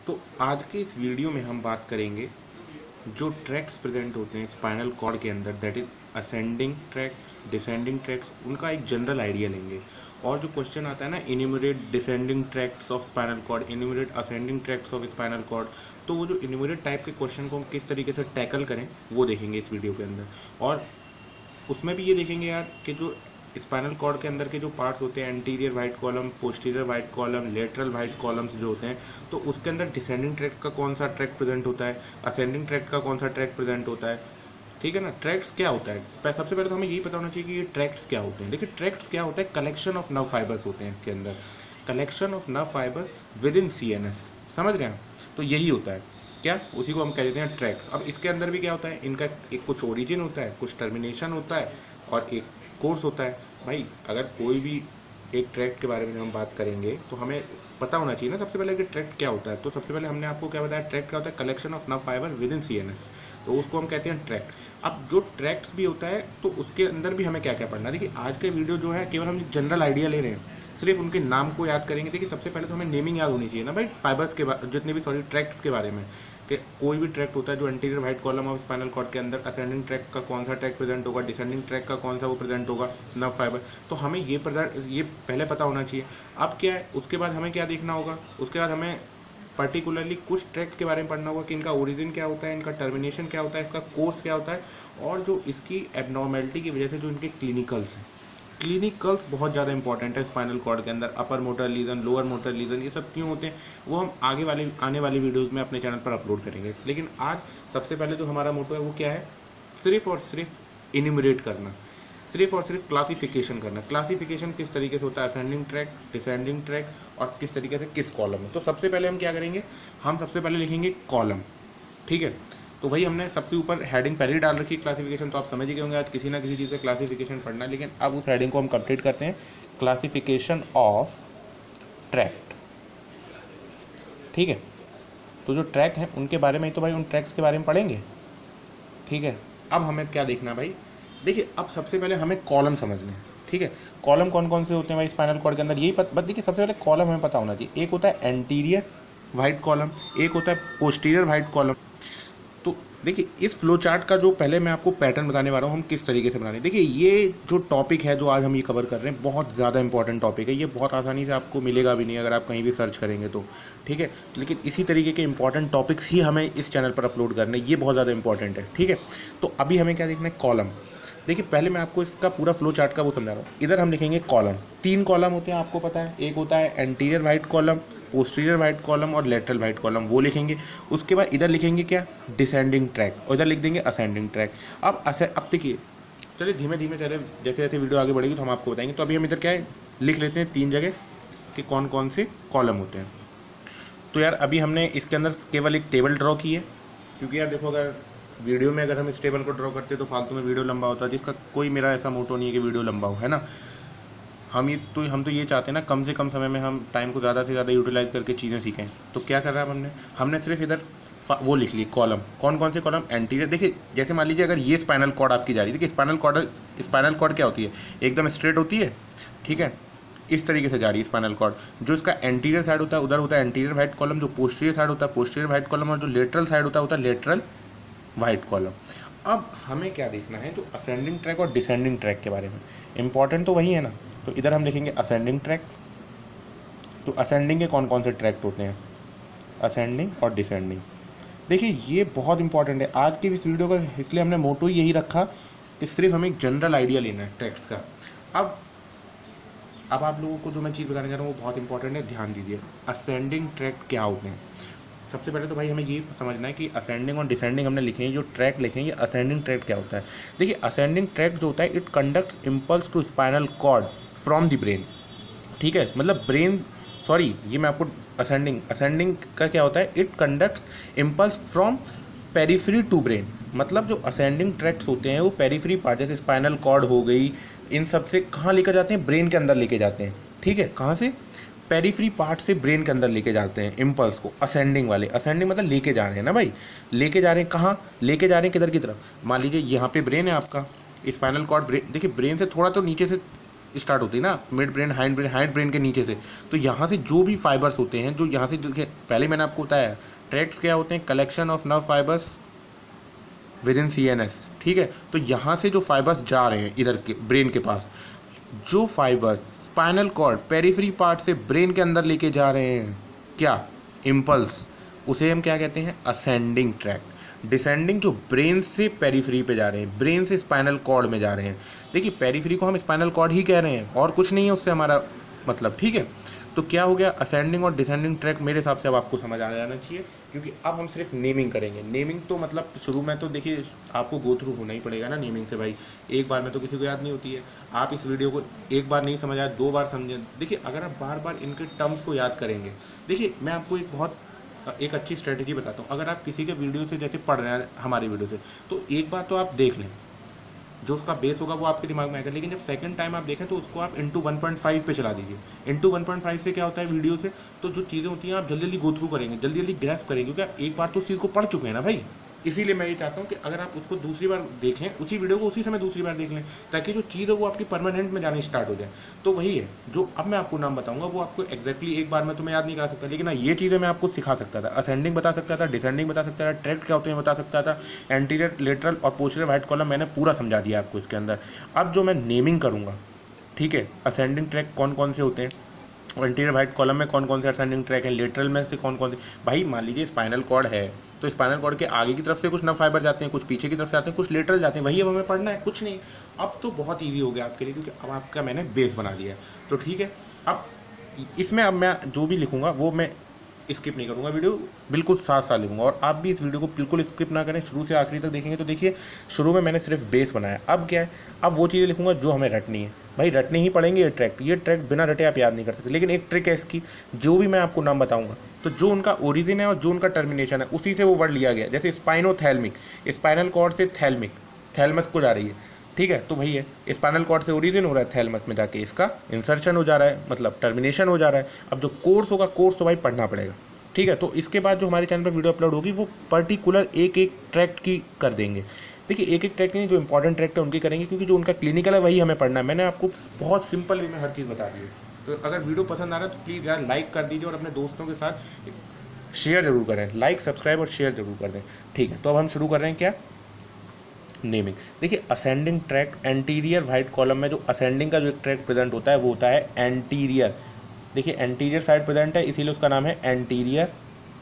तो आज के इस वीडियो में हम बात करेंगे जो ट्रैक्स प्रेजेंट होते हैं स्पाइनल कॉर्ड के अंदर, that is ascending tracts, descending tracts, उनका एक जनरल आइडिया लेंगे। और जो क्वेश्चन आता है ना, enumerate descending tracts of spinal cord, enumerate ascending tracts of spinal cord, तो वो जो इन्यूमरेट टाइप के क्वेश्चन को हम किस तरीके से टैकल करें वो देखेंगे इस वीडियो के अंदर। और उसमें भी ये देखेंगे यार कि जो स्पाइनल कॉर्ड के अंदर के जो पार्ट्स होते हैं, anterior white column, posterior white column, lateral white columns जो होते हैं, तो उसके अंदर डिसेंडिंग ट्रैक्ट का कौन सा ट्रैक्ट प्रेजेंट होता है, असेंडिंग ट्रैक्ट का कौन सा ट्रैक्ट प्रेजेंट होता है, ठीक है ना। ट्रैक्ट्स क्या होता है, सबसे पहले तो हमें यही पता होना चाहिए कि ये ट्रैक्ट्स क्या होते हैं। देखिए ट्रैक्ट्स क्या होता है, कलेक्शन ऑफ नर्व फाइबर्स होते हैं इसके अंदर, collection of nerve fibres within CNS, समझ गए। तो यही होता है क्या, उसी को हम कह देते हैं ट्रैक्ट्स। अब इसके अंदर भी क्या होता है, इनका एक कुछ ओरिजिन होता है, कुछ टर्मिनेशन होता है और एक कोर्स होता है। भाई अगर कोई भी एक ट्रैक्ट के बारे में जब हम बात करेंगे तो हमें पता होना चाहिए ना सबसे पहले कि ट्रैक्ट क्या होता है। तो सबसे पहले हमने आपको क्या बताया, ट्रैक्ट क्या होता है, collection of nerve fibre within CNS, तो उसको हम कहते हैं ट्रैक्ट। अब जो ट्रैक्ट्स भी होता है तो उसके अंदर भी हमें क्या क्या पढ़ना है। देखिए आज के वीडियो जो है केवल हम जनरल आइडिया ले रहे हैं, सिर्फ उनके नाम को याद करेंगे। देखिए सबसे पहले तो हमें नेमिंग याद होनी चाहिए ना भाई, फाइबर्स के जितने भी ट्रैक्ट्स के बारे में, कि कोई भी ट्रैक्ट होता है जो anterior white column of spinal cord के अंदर, असेंडिंग ट्रैक्ट का कौन सा ट्रैक्ट प्रेजेंट होगा, डिसेंडिंग ट्रैक्ट का कौन सा वो प्रेजेंट होगा, नर्व फाइबर, तो हमें ये पहले पता होना चाहिए। अब क्या है, उसके बाद हमें क्या देखना होगा, उसके बाद हमें पर्टिकुलरली कुछ ट्रैक्ट के बारे में पढ़ना होगा कि इनका ओरिजिन क्या होता है, इनका टर्मिनेशन क्या होता है, इसका कोर्स क्या होता है, और जो इसकी एबनॉर्मेलिटी की वजह से जो इनके क्लिनिकल्स हैं, क्लिनिकल्स बहुत ज़्यादा इंपॉर्टेंट है स्पाइनल कॉर्ड के अंदर। Upper motor lesion, lower motor lesion, ये सब क्यों होते हैं वो हम आने वाली वीडियोज़ में अपने चैनल पर अपलोड करेंगे। लेकिन आज सबसे पहले जो हमारा मोटो है वो क्या है, सिर्फ और सिर्फ इन्यूमरेट करना, सिर्फ और सिर्फ क्लासिफिकेशन करना। क्लासिफिकेशन किस तरीके से होता है, असेंडिंग ट्रैक, डिसेंडिंग ट्रैक, और किस तरीके से किस कॉलम में। तो सबसे पहले हम क्या करेंगे, हम सबसे पहले लिखेंगे कॉलम, ठीक है। तो वही हमने सबसे ऊपर हेडिंग पहले ही डाल रखी है क्लासिफिकेशन, तो आप समझ ही गए होंगे आज किसी ना किसी चीज़ से क्लासिफिकेशन पढ़ना है। लेकिन अब उस हेडिंग को हम कंप्लीट करते हैं, क्लासिफिकेशन ऑफ ट्रैक्ट, ठीक है। तो जो ट्रैक हैं उनके बारे में, तो भाई उन ट्रैक्स के बारे में पढ़ेंगे, ठीक है। अब हमें क्या देखना भाई, देखिए अब सबसे पहले हमें कॉलम समझने हैं, ठीक है। कॉलम कौन कौन से होते हैं भाई स्पाइनल कॉर्ड के अंदर, यही बस देखिए सबसे पहले कॉलम हमें पता होना चाहिए। एक होता है एंटीरियर वाइट कॉलम, एक होता है पोस्टीरियर वाइट कॉलम। तो देखिए इस फ्लो चार्ट का जो पहले मैं आपको पैटर्न बताने वाला हूँ, हम किस तरीके से बना रहे हैं। देखिए ये जो टॉपिक है जो आज हम ये कवर कर रहे हैं, बहुत ज़्यादा इंपॉर्टेंट टॉपिक है। ये बहुत आसानी से आपको मिलेगा भी नहीं अगर आप कहीं भी सर्च करेंगे तो, ठीक है। लेकिन इसी तरीके के इंपॉर्टेंट टॉपिक्स ही हमें इस चैनल पर अपलोड करने, ये बहुत ज़्यादा इंपॉर्टेंट है, ठीक है। तो अभी हमें क्या देखना है, कॉलम। देखिए पहले मैं आपको इसका पूरा फ्लो चार्ट का वो समझा रहा हूँ। इधर हम लिखेंगे कॉलम, 3 कॉलम होते हैं आपको पता है, एक होता है anterior white column, posterior white column और लेटरल वाइट कॉलम, वो लिखेंगे। उसके बाद इधर लिखेंगे क्या, डिसेंडिंग ट्रैक, और इधर लिख देंगे असेंडिंग ट्रैक। अब देखिए चलिए धीमे धीमे चले, जैसे जैसे वीडियो आगे बढ़ेगी तो हम आपको बताएंगे। तो अभी हम इधर क्या है लिख लेते हैं 3 जगह कि कौन कौन से कॉलम होते हैं। तो यार अभी हमने इसके अंदर केवल एक टेबल ड्रॉ की है, क्योंकि यार देखो अगर वीडियो में अगर हम इस टेबल को ड्रॉ करते तो फालतू में वीडियो लंबा होता है, जिसका कोई मेरा ऐसा मोटो नहीं है कि वीडियो लंबा हो, है ना। हम तो ये चाहते हैं ना कम से कम समय में हम टाइम को ज़्यादा से ज़्यादा यूटिलाइज करके चीज़ें सीखें। तो क्या कर रहा है हमने सिर्फ इधर वो लिख ली कॉलम, कौन कौन से कॉलम, एंटीरियर। देखिए जैसे मान लीजिए अगर ये स्पाइनल कॉर्ड आपकी जा रही है, देखिए स्पाइनल कॉर्ड क्या होती है, एकदम स्ट्रेट होती है, ठीक है, इस तरीके से जा रही है स्पाइनल कॉर्ड। जो इसका एंटीरियर साइड होता है उधर होता है एंटीरियर वाइट कॉलम, जो पोस्टीरियर साइड होता है पोस्टीरियर वाइट कॉलम, और जो लेटरल साइड होता है लेटरल वाइट कॉलम। अब हमें क्या देखना है, जो असेंडिंग ट्रैक और डिसेंडिंग ट्रैक के बारे में, इंपॉर्टेंट तो वही है ना। तो इधर हम लिखेंगे असेंडिंग ट्रैक। तो असेंडिंग के कौन कौन से ट्रैक्ट होते हैं, असेंडिंग और डिसेंडिंग। देखिए ये बहुत इंपॉर्टेंट है आज की इस वीडियो का, इसलिए हमने मोटो ही यही रखा कि सिर्फ हमें एक जनरल आइडिया लेना है ट्रैक्ट्स का। अब आप लोगों को जो मैं चीज़ बताने जा रहा हूँ वो बहुत इंपॉर्टेंट है, ध्यान दीजिए। असेंडिंग ट्रैक्ट क्या होते हैं, सबसे पहले तो भाई हमें ये समझना है कि असेंडिंग और डिसेंडिंग हमने लिखे हैं, जो ट्रैक लिखेंगे असेंडिंग ट्रैक क्या होता है। देखिए असेंडिंग ट्रैक जो होता है, it conducts impulse to spinal cord from the brain, ठीक है, मतलब ब्रेन, सॉरी ये मैं आपको असेंडिंग का क्या होता है, it conducts impulse from periphery to brain. मतलब जो असेंडिंग ट्रैक्ट्स होते हैं वो पेरिफेरी पार्ट, जैसे स्पाइनल कॉर्ड हो गई, इन सब से कहाँ लेकर जाते हैं, ब्रेन के अंदर लेके जाते हैं, ठीक है। कहाँ से, पेरिफेरी पार्ट से ब्रेन के अंदर लेके जाते हैं इम्पल्स को, असेंडिंग वाले। असेंडिंग मतलब लेके जा रहे हैं ना भाई, लेके जा रहे हैं कहाँ, लेके जा रहे हैं किधर की तरफ। मान लीजिए यहाँ पे ब्रेन है आपका, स्पाइनल कॉर्ड, देखिए ब्रेन से थोड़ा तो नीचे से स्टार्ट होती है ना, मिड ब्रेन, हाइंड ब्रेन के नीचे से। तो यहाँ से जो भी फाइबर्स होते हैं, जो यहाँ से पहले मैंने आपको बताया ट्रैक्ट्स क्या होते हैं, collection of nerve fibres within CNS, ठीक है। तो यहाँ से जो फाइबर्स जा रहे हैं इधर के ब्रेन के पास, जो fibres spinal cord periphery part से ब्रेन के अंदर लेके जा रहे हैं, क्या, इम्पल्स, उसे हम क्या कहते हैं, असेंडिंग ट्रैक्ट। डिसेंडिंग जो ब्रेन से पेरिफेरी पे जा रहे हैं, ब्रेन से स्पाइनल कॉर्ड में जा रहे हैं। देखिए पेरिफेरी को हम स्पाइनल कॉर्ड ही कह रहे हैं और कुछ नहीं है उससे हमारा मतलब, ठीक है। तो क्या हो गया, असेंडिंग और डिसेंडिंग ट्रैक मेरे हिसाब से अब आपको समझ आ जाना चाहिए, क्योंकि अब हम सिर्फ नेमिंग करेंगे। नेमिंग तो मतलब शुरू में तो देखिए आपको गो थ्रू होना ही पड़ेगा ना नेमिंग से भाई, एक बार में तो किसी को याद नहीं होती है। आप इस वीडियो को एक बार नहीं समझ आया, 2 बार समझें। देखिए अगर आप बार बार इनके टर्म्स को याद करेंगे, देखिए मैं आपको एक अच्छी स्ट्रेटजी बताता हूँ। अगर आप किसी के वीडियो से जैसे पढ़ रहे हैं हमारी वीडियो से, तो एक बार तो आप देख लें, जो उसका बेस होगा वो आपके दिमाग में आएगा। लेकिन जब सेकंड टाइम आप देखें तो उसको आप इंटू 1.5 पे चला दीजिए। इंटू 1.5 से क्या होता है वीडियो से, तो जो चीज़ें होती हैं आप जल्दी जल्दी गो थ्रू करेंगे, जल्दी जल्दी ग्रैस्प करेंगे, क्योंकि आप एक बार तो उस चीज़ को पढ़ चुके हैं ना भाई। इसीलिए मैं ये चाहता हूँ कि अगर आप उसको दूसरी बार देखें, उसी वीडियो को उसी समय दूसरी बार देख लें, ताकि जो चीज़ है वो आपकी परमानेंट में जानी स्टार्ट हो जाए। तो वही है जो अब मैं आपको नाम बताऊंगा, वो आपको एक्जैक्टली एक बार में तो मैं याद नहीं करा सकता, लेकिन हाँ ये चीज़ें मैं आपको सिखा सकता था। असेंडिंग बता सकता था, डिसेंडिंग बता सकता था, ट्रैक्ट क्या होते हैं बता सकता था, एंटीरियर, लेटरल और पोस्टीरियर वाइट कॉलम मैंने पूरा समझा दिया आपको इसके अंदर। अब जो मैं नेमिंग करूँगा, ठीक है, असेंडिंग ट्रैक कौन कौन से होते हैं, और इंटीरियर वाइट कॉलम में कौन कौन से असेंडिंग ट्रैक हैं, लेटरल में से कौन कौन से। भाई मान लीजिए स्पाइनल कॉर्ड है, तो स्पाइनल कॉर्ड के आगे की तरफ से कुछ नर्व फाइबर जाते हैं, कुछ पीछे की तरफ से आते हैं, कुछ लेटरल जाते हैं। वही अब हमें पढ़ना है, कुछ नहीं। अब तो बहुत ईजी हो गया आपके लिए, क्योंकि अब आपका मैंने बेस बना दिया है। तो ठीक है, अब इसमें अब मैं जो भी लिखूँगा वो मैं स्किप नहीं करूँगा, वीडियो बिल्कुल साथ साथ लिखूँगा। और आप भी इस वीडियो को बिल्कुल स्किप ना करें, शुरू से आखिरी तक देखेंगे। तो देखिए शुरू में मैंने सिर्फ बेस बनाया, अब क्या है, अब वो चीज़ें लिखूँगा जो हमें रटनी है। भाई रटने ही पड़ेंगे ये ट्रैक्ट बिना रटे आप याद नहीं कर सकते। लेकिन एक ट्रिक है इसकी, जो भी मैं आपको नाम बताऊँगा, तो जो उनका ओरिजिन है और जो उनका टर्मिनेशन है उसी से वो वर्ड लिया गया। जैसे स्पाइनोथैल्मिक, स्पाइनल कॉर्ड से थैल्मिक, थैलमस को जा रही है, ठीक है। तो वही है, स्पाइनल कॉर्ड से ओरिजिन हो रहा है, थैलमस में जाके इसका इंसर्शन हो जा रहा है, मतलब टर्मिनेशन हो जा रहा है। अब जो कोर्स होगा, कोर्स तो भाई पढ़ना पड़ेगा, ठीक है। तो इसके बाद जो हमारे चैनल पर वीडियो अपलोड होगी वो पर्टिकुलर एक एक ट्रैक्ट की कर देंगे। देखिए एक एक ट्रैक्ट नहीं, जो इंपॉर्टेंट ट्रैक्ट है उनकी करेंगे, क्योंकि जो उनका क्लिनिकल है वही हमें पढ़ना है। मैंने आपको बहुत सिंपल वे में हर चीज़ बता दी है। तो अगर वीडियो पसंद आ रहा है तो प्लीज़ यार लाइक कर दीजिए और अपने दोस्तों के साथ शेयर जरूर करें, लाइक सब्सक्राइब और शेयर जरूर कर दें, ठीक है। तो अब हम शुरू कर रहे हैं क्या, नेमिंग। देखिए ascending tract, anterior white column में जो असेंडिंग का जो एक ट्रैक्ट प्रेजेंट होता है वो होता है एंटीरियर। देखिए एंटीरियर साइड प्रेजेंट है, इसीलिए उसका नाम है एंटीरियर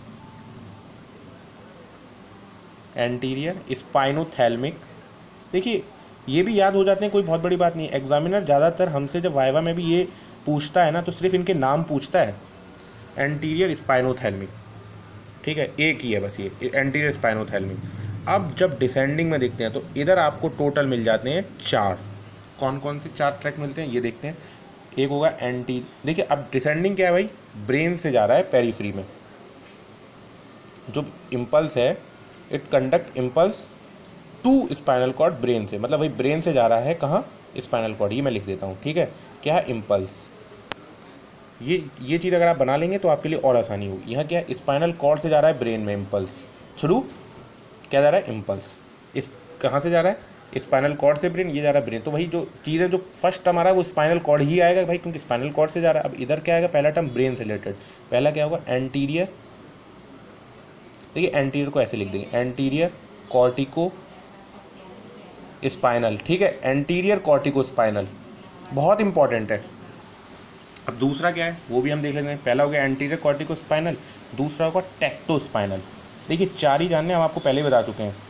स्पाइनोथैल्मिक। देखिए ये भी याद हो जाते हैं, कोई बहुत बड़ी बात नहीं। एग्जामिनर ज़्यादातर हमसे जब वाइवा में भी ये पूछता है ना, तो सिर्फ इनके नाम पूछता है, एंटीरियर स्पाइनोथैल्मिक, ठीक है, एक ही है बस ये एंटीरियर स्पाइनोथैल्मिक। अब जब डिसेंडिंग में देखते हैं तो इधर आपको टोटल मिल जाते हैं 4। कौन कौन से 4 ट्रैक मिलते हैं ये देखते हैं। एक होगा देखिए अब डिसेंडिंग क्या है भाई, ब्रेन से जा रहा है पेरिफेरी में, जो इम्पल्स है it conduct impulse to spinal cord brain से, मतलब भाई ब्रेन से जा रहा है कहाँ, स्पाइनल कॉर्ड। ये मैं लिख देता हूँ, ठीक है, क्या है, इम्पल्स। ये चीज़ अगर आप बना लेंगे तो आपके लिए और आसानी होगी। यहाँ क्या है, स्पाइनल कॉर्ड से जा रहा है ब्रेन में इम्पल्स, शुरू क्या जा रहा है, इम्पल्स। इस कहाँ से जा रहा है, स्पाइनल कॉर्ड से ब्रेन, ये जा रहा है ब्रेन। तो वही जो चीज़ है, जो फर्स्ट टर्म आ रहा है वो स्पाइनल कॉर्ड ही आएगा भाई, क्योंकि स्पाइनल कॉर्ड से जा रहा है। अब इधर क्या आएगा, पहला टर्म ब्रेन से रिलेटेड, पहला क्या होगा, एंटीरियर। देखिए एंटीरियर को ऐसे लिख देंगे, एंटीरियर कॉर्टिको स्पाइनल, ठीक है, एंटीरियर कॉर्टिको स्पाइनल, बहुत इंपॉर्टेंट है। अब दूसरा क्या है वो भी हम देख लेते हैं। पहला हो गया एंटीरियर कॉर्टिको स्पाइनल, दूसरा होगा टेक्टो स्पाइनल। देखिए 4 ही जानने हम आपको पहले बता चुके हैं,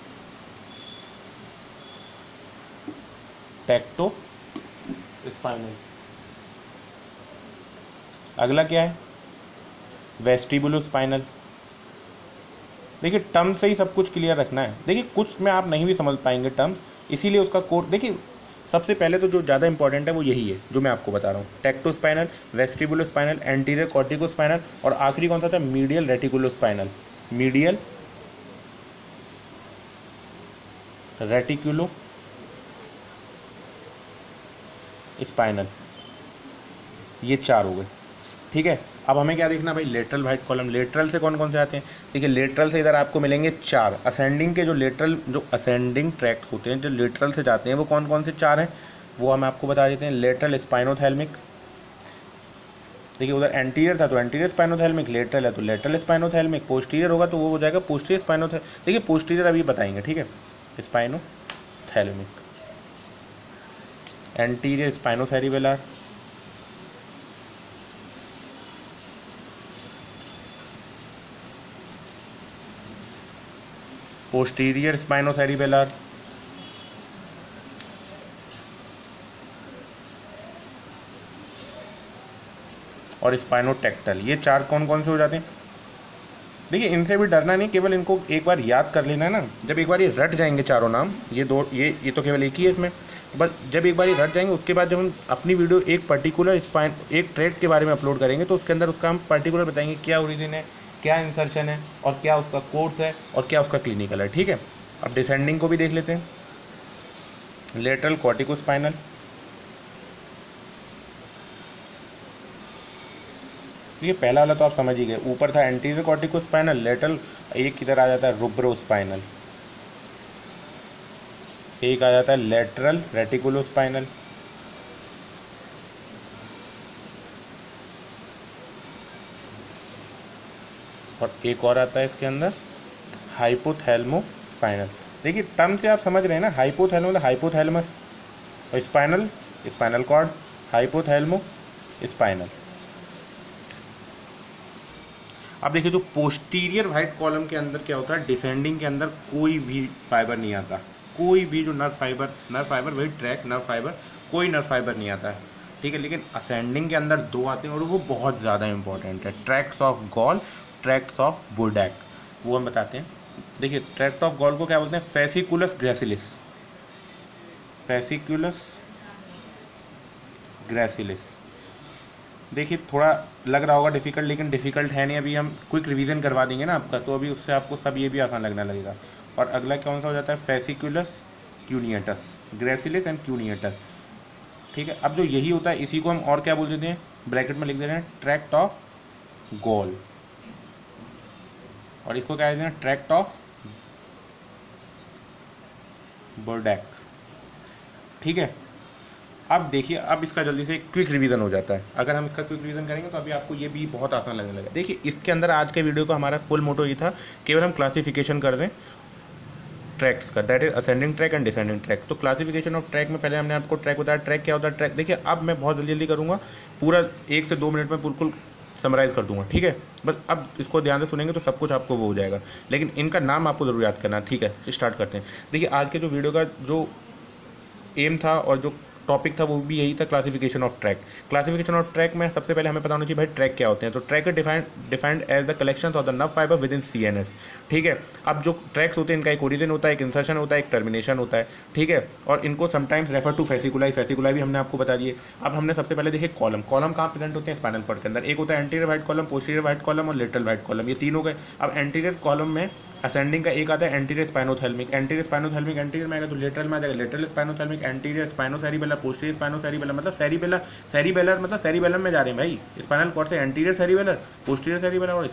टेक्टो स्पाइनल। अगला क्या है, वेस्टिबुलो स्पाइनल। देखिए टर्म से ही सब कुछ क्लियर रखना है। देखिए कुछ में आप नहीं भी समझ पाएंगे टर्म्स, इसीलिए उसका कोड। देखिए सबसे पहले तो जो ज़्यादा इंपॉर्टेंट है वो यही है जो मैं आपको बता रहा हूँ, tecto spinal, vestibulo spinal, anterior cortico spinal, और आखिरी कौन सा था, medial reticulo spinal, medial reticulo spinal. ये 4 हो गए, ठीक है। अब हमें क्या देखना भाई, लेटरल वाइट कॉलम। लेटरल से कौन कौन से आते हैं, देखिए लेटरल से इधर आपको मिलेंगे 4 असेंडिंग के, जो असेंडिंग ट्रैक्ट्स होते हैं जो लेटरल से जाते हैं वो कौन कौन से 4 हैं, वो हम आपको बता देते हैं। लेटरल स्पाइनोथैलेमिक, देखिए उधर एंटीरियर था तो एंटीरियर स्पाइनोथैलेमिक, लेटरल है तो लेटरल स्पाइनोथैलेमिक, पोस्टीरियर होगा तो वो हो जाएगा पोस्टीरियर स्पाइनोथैलेमिक। देखिए पोस्टीरियर अभी बताएंगे, ठीक है, spinothalamic. Anterior spinocerebellar, posterior spinocerebellar, और स्पाइनोटेक्टल। ये चार कौन कौन से हो जाते हैं? देखिए इनसे भी डरना नहीं, केवल इनको एक बार याद कर लेना है ना। जब एक बार ये रट जाएंगे चारों नाम, ये दो ये तो केवल एक ही है इसमें, बस जब एक बार ये रट जाएंगे उसके बाद जब हम अपनी वीडियो एक पर्टिकुलर स्पाइन एक ट्रेट के बारे में अपलोड करेंगे तो उसके अंदर उसका हम पर्टिकुलर बताएंगे क्या ओरिजिन है, क्या इंसर्शन है, और क्या उसका कोर्स है, और क्या उसका क्लिनिकल है, ठीक है। अब डिसेंडिंग को भी देख लेते हैं। लेटरल कॉर्टिकोस्पाइनल, ये पहला वाला तो आप समझ ही गए। ऊपर था एंटीरियर कॉर्टिकोस्पाइनल, लेटरल, एक इधर आ जाता है रूब्रोस्पाइनल, एक आ जाता है लेटरल रेटिकुलोस्पाइनल, और एक और आता है इसके अंदर हाइपोथैलेमोस्पाइनल। देखिए टर्म से आप समझ रहे हैं ना, हाइपोथैलेमो मतलब हाइपोथैलेमस, और spinal spinal cord, hypothalamo spinal. अब देखिए जो पोस्टीरियर वाइट कॉलम के अंदर क्या होता है, डिसेंडिंग के अंदर कोई भी फाइबर नहीं आता, कोई भी जो नर्व फाइबर वही ट्रैक नर्व फाइबर, कोई नर्व फाइबर नहीं आता है, ठीक है। लेकिन असेंडिंग के अंदर दो आते हैं और वो बहुत ज़्यादा इंपॉर्टेंट है, tracts of Goll, tracts of Burdach, वो हम बताते हैं। देखिए ट्रैक्ट ऑफ गॉल को क्या बोलते हैं, फेसिकुलस ग्रेसिलिस, फेसिकुलस ग्रेसिलिस। देखिए थोड़ा लग रहा होगा डिफ़िकल्ट, लेकिन डिफ़िकल्ट है नहीं, अभी हम क्विक रिवीजन करवा देंगे ना आपका, तो अभी उससे आपको सब ये भी आसान लगने लगेगा। और अगला कौन सा हो जाता है, fasciculus cuneatus, gracilis and cuneatus, ठीक है। अब जो यही होता है इसी को हम और क्या बोल देते हैं, ब्रैकेट में लिख दे रहे हैं ट्रैक्ट ऑफ गॉल, और इसको क्या कहते हैं, ट्रैक्ट ऑफ बुर्डैक, ठीक है। अब देखिए अब इसका जल्दी से क्विक रिवीजन हो जाता है। अगर हम इसका क्विक रिवीजन करेंगे तो अभी आपको ये भी बहुत आसान लगने लगेगा। देखिए इसके अंदर आज के वीडियो का हमारा फुल मोटो ये था, केवल हम क्लासिफिकेशन कर दें ट्रैक्स का, that is ascending tract and descending tract. तो क्लासिफिकेशन ऑफ ट्रैक में पहले हमने आपको ट्रैक बताया, ट्रैक क्या होता है, ट्रैक देखिए अब मैं बहुत जल्दी करूँगा, पूरा 1 से 2 मिनट में बिल्कुल समराइज़ कर दूंगा, ठीक है। बस अब इसको ध्यान से सुनेंगे तो सब कुछ आपको वो हो जाएगा, लेकिन इनका नाम आपको ज़रूर याद करना है, ठीक है। स्टार्ट करते हैं। देखिए आज के जो वीडियो का जो एम था और जो टॉपिक था वो भी यही था, classification of tract. Classification of tract में सबसे पहले हमें पता होना चाहिए भाई ट्रैक क्या होते हैं। तो tract defined as the collection of the nerve fibre within CNS, ठीक है। अब जो ट्रैक्स होते हैं इनका एक ओरिजिन होता है, एक इंसर्शन होता है, एक टर्मिनेशन होता है, ठीक है। और इनको sometimes refer to fasciculi, fasciculi भी हमने आपको बता दिए। अब हमने सबसे पहले देखिए कॉलम, कॉलम कहाँ प्रेजेंट होते हैं, स्पाइनल कॉर्ड के अंदर। एक होता है anterior white column, posterior white column और लेटरल वाइट कॉलम, ये तीन हो गए। अब एंटीरियर कॉलम में असेंडिंग का एक आता है anterior spinothalamic, anterior spinothalamic anterior में आएगा तो लेटरल में आ जाएगा lateral spinothalamic, anterior spinocerebellar, posterior spinocerebellar, मतलब सेरिबेलर मतलब सेरिबेलम में जा रहे हैं भाई, स्पाइनल कॉर्ड से एंटीरियर सेरिबेलर, पोस्टीरियर सेरिबेलर, और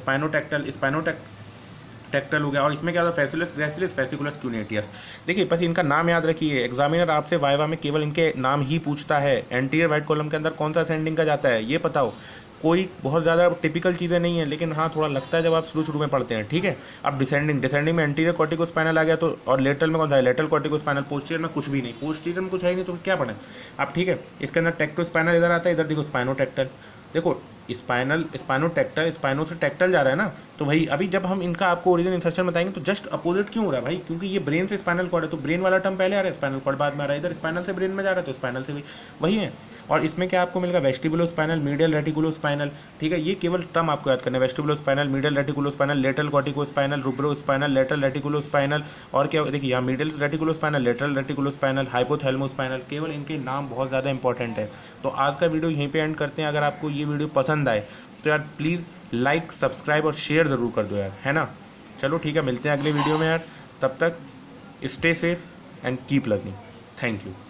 स्पाइनोटेक्टल हो गया। और इसमें क्या होता है, फेसिकुलस ग्रेसिलिस, फेसिकुलस क्यूनिएटियस। देखिए बस इनका नाम याद रखिए, एग्जामिनर आपसे वाइवा में केवल इनके नाम ही पूछता है। एंटीरियर वाइट कॉलम के अंदर कौन सा असेंडिंग का जाता है ये पता हो, कोई बहुत ज़्यादा टिपिकल चीज़ें नहीं है, लेकिन हाँ थोड़ा लगता है जब आप शुरू में पढ़ते हैं, ठीक है। अब डिसेंडिंग में एंटीरियर कॉर्टिकोस्पाइनल आ गया तो, और लेटरल में कौन सा है, लेटरल कॉर्टिकोस्पाइनल। पोस्टीरियर में कुछ भी नहीं, पोस्टीरियर में कुछ है ही नहीं तो क्या पढ़ें अब, ठीक है। इसके अंदर टेक्टोस्पाइनल इधर आता है, इधर देखो स्पाइनोटेक्टल, देखो स्पाइनोटेक्टल, स्पाइनो से टेक्टल जा रहा है ना, तो वही अभी जब हम इनका आपको ओरिजिन इंसर्शन बताएंगे तो जस्ट अपोजिट क्यों हो रहा है भाई, क्योंकि ये ब्रेन से स्पाइनल कॉर्ड है तो ब्रेन वाला टर्म पहले आ रहा है, स्पाइनल कॉर्ड बाद में आ रहा है। इधर स्पाइनल से ब्रेन में जा रहा है तो स्पाइनल से वही है। और इसमें क्या आपको मिलेगा, वेस्टिबुलोस्पाइनल, मीडियल रेटिकुलोस्पाइनल, ठीक है। ये केवल टर्म आपको याद करना है, vestibulospinal, medial reticulospinal, lateral corticospinal, rubrospinal, lateral reticulospinal, और क्या देखिए यहाँ मीडियल रेटिकुलोस्पाइनल, लेटरल रेटिकुलोस्पाइनल, हाइपोथैलेमोस्पाइनल, केवल इनके नाम बहुत ज़्यादा इंपॉर्टेंट है। तो आज का वीडियो यहीं पे एंड करते हैं। अगर आपको ये वीडियो पसंद आए तो यार प्लीज़ लाइक, सब्सक्राइब और शेयर ज़रूर कर दो यार, है ना। चलो ठीक है, मिलते हैं अगले वीडियो में यार, तब तक stay safe and keep learning. Thank you.